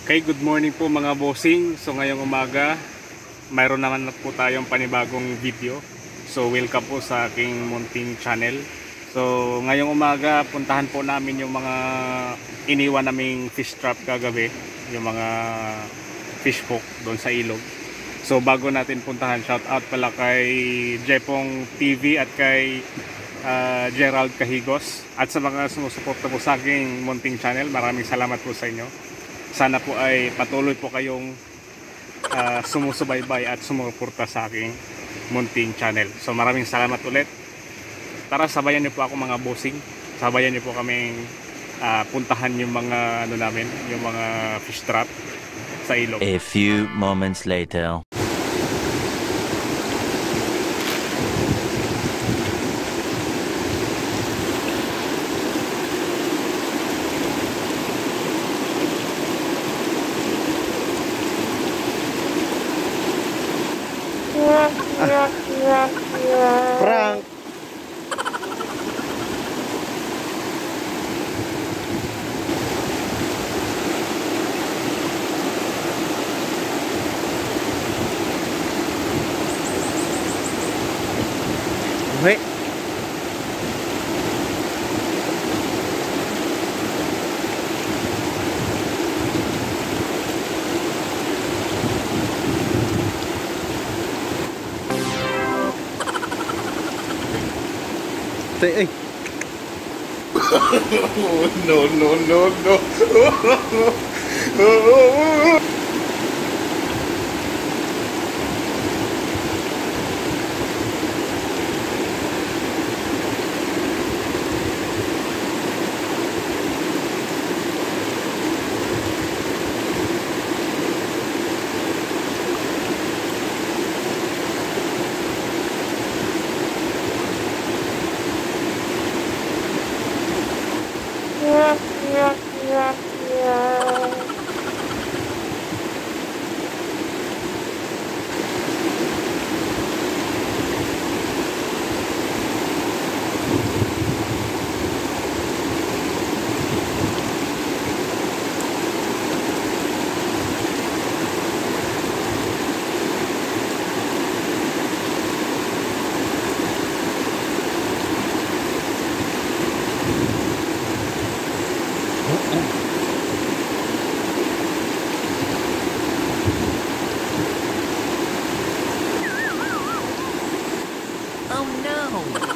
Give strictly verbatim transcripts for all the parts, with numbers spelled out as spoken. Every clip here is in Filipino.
Okay, good morning po mga bossing. So ngayong umaga, mayroon naman po tayong panibagong video. So welcome po sa aking munting channel. So ngayong umaga, puntahan po namin yung mga iniwan naming fish trap kagabi, yung mga fish hook doon sa ilog. So bago natin puntahan, shout out pala kay Jepong T V at kay uh, Gerald Cahigos at sa mga sumusuporta po sa aking munting channel. Maraming salamat po sa inyo. Sana po ay patuloy po kayong uh, sumusubaybay at sumuporta sa aking munting channel. So maraming salamat ulit. Tara, sabayan niyo po ako mga bossing. Sabayan niyo po kaming uh, puntahan yung mga ano namin, yung mga fish trap sa ilog. A few moments later. Prank. Wait. Ay. No, no, no, no. Oh no!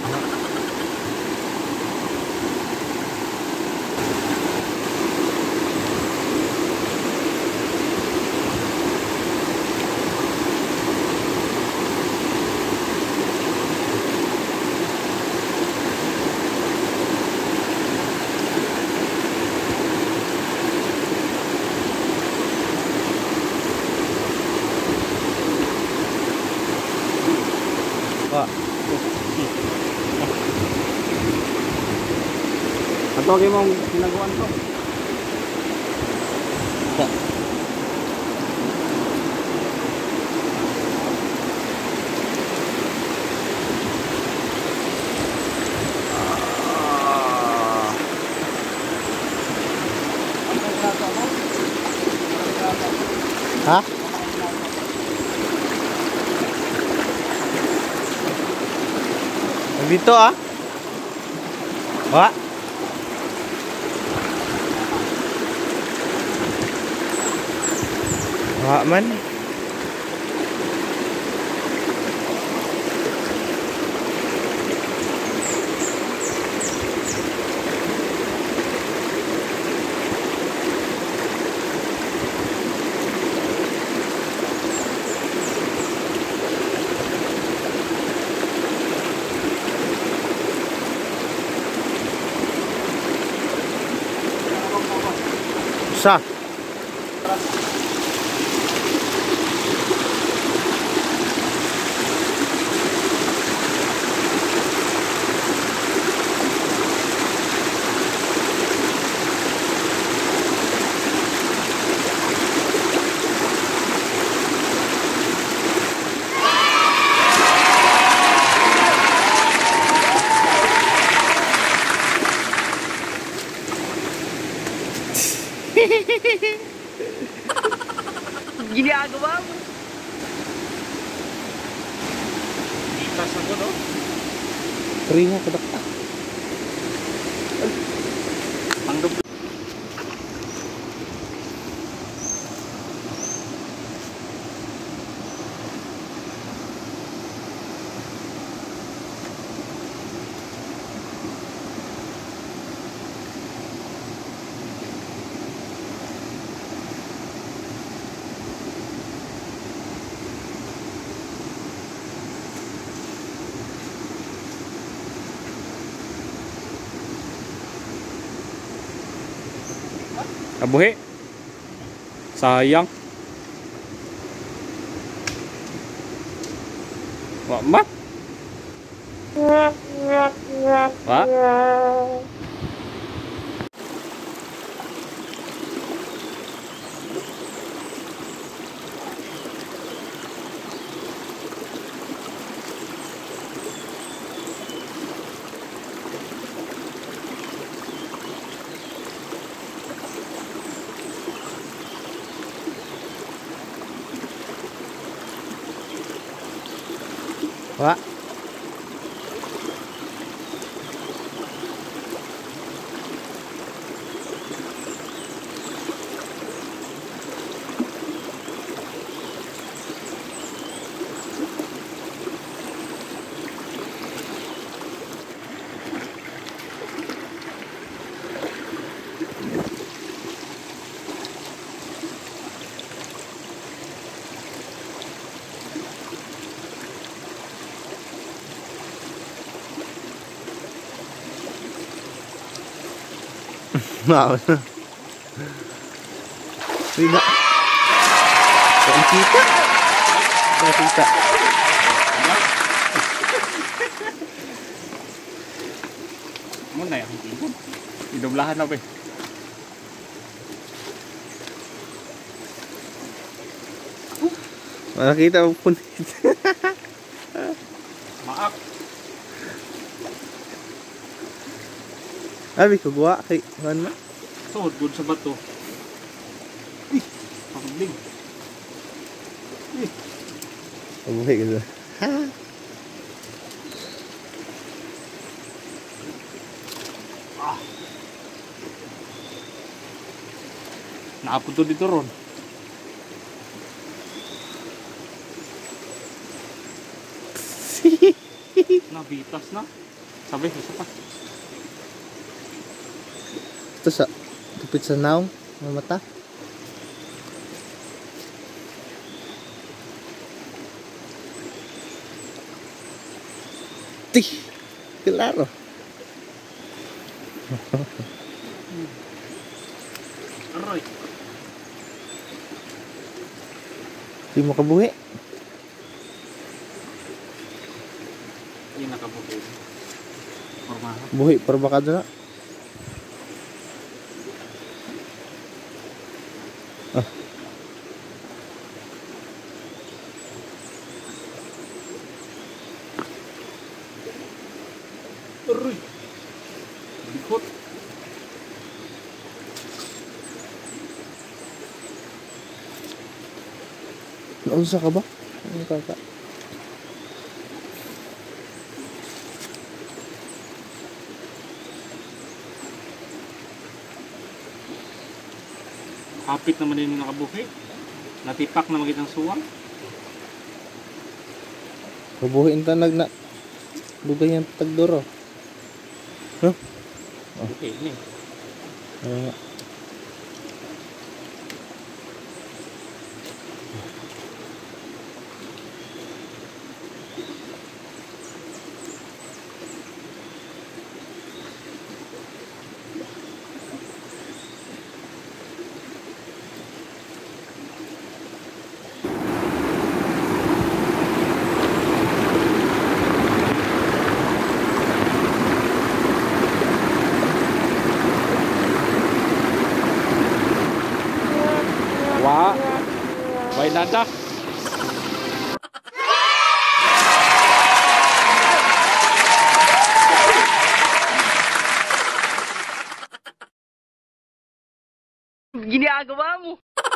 At huwag mong sinaguan to. Ha? Dito ah. Wa. Wa man. Sa. Ginagawa mo. Itas ako, no? Free nga kadakta. Ang dub- Kabuhi. Sayang. Wah, mat. Wah. Wa. Mau na. Tidak. Kau kita. Kau kita. Mo na yan. Idoblahan na ba eh. Nakita mo punit. Maak. Abi ko gawa kay man man. Tuhod good sa bato. Ih, pakabling. Ih, Kabuhi ka sa. Ha. naapunto dito ron. Nabitas na. Sabi, isa pa. Ito sa tupit sa naong mga mata. Tih, klaro. Aroy. Di mo kabuhi. Yung nakabukin. Formahan. Buhi para baka na. Ah. Aroy. Bikot. Naunsa ka ba? Ano kaka? Hapit naman din yung nakabuhi. Natipak na magitang suwang. Kabuhiin tanag na. Dugay ang tagdoro. Huh? Okay, ini. Ano nga? Wah. Why nada? Ginagawa mo.